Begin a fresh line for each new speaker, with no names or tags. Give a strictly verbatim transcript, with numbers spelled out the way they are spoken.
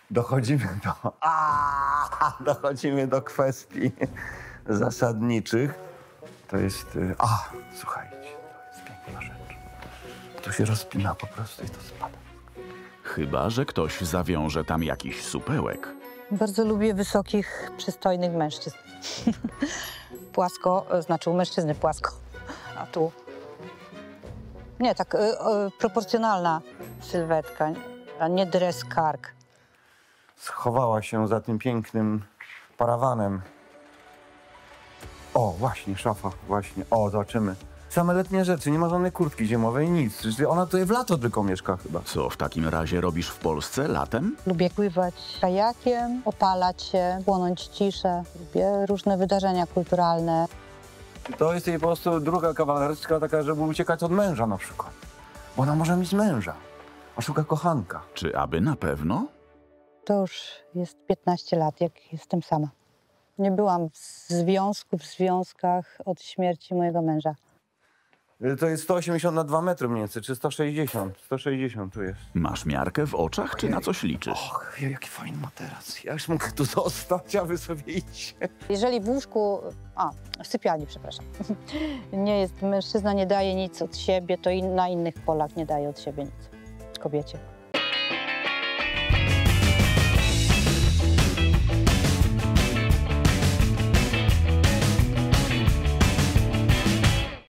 dochodzimy do, a, dochodzimy do kwestii zasadniczych. To jest, a, słuchajcie, to jest piękna rzecz. To się rozpina po prostu i to spada.
Chyba że ktoś zawiąże tam jakiś supełek.
Bardzo lubię wysokich, przystojnych mężczyzn. Płasko, znaczy u mężczyzny płasko, a tu... Nie, tak y, y, proporcjonalna sylwetka, a nie dres kark.
Schowała się za tym pięknym parawanem. O, właśnie, szafa, właśnie. O, zobaczymy. Same letnie rzeczy, nie ma żadnej kurtki zimowej, nic. Ona tutaj w lato tylko mieszka chyba.
Co w takim razie robisz w Polsce latem?
Lubię pływać kajakiem, opalać się, płonąć w ciszę. Lubię różne wydarzenia kulturalne.
To jest jej po prostu druga kawalerska, taka, żeby uciekać od męża na przykład. Bo ona może mieć męża, a szuka kochanka.
Czy aby na pewno?
To już jest piętnaście lat, jak jestem sama. Nie byłam w związku, w związkach od śmierci mojego męża.
To jest sto osiemdziesiąt na dwa metry mniej więcej, czy sto sześćdziesiąt. sto sześćdziesiąt tu jest.
Masz miarkę w oczach, czy na coś liczysz?
Och, jaki fajny materac. Ja już mógł tu zostać, a wy sobie idźcie.
Jeżeli w łóżku, a w sypialni, przepraszam, nie jest, mężczyzna nie daje nic od siebie, to i na innych polach nie daje od siebie nic kobiecie.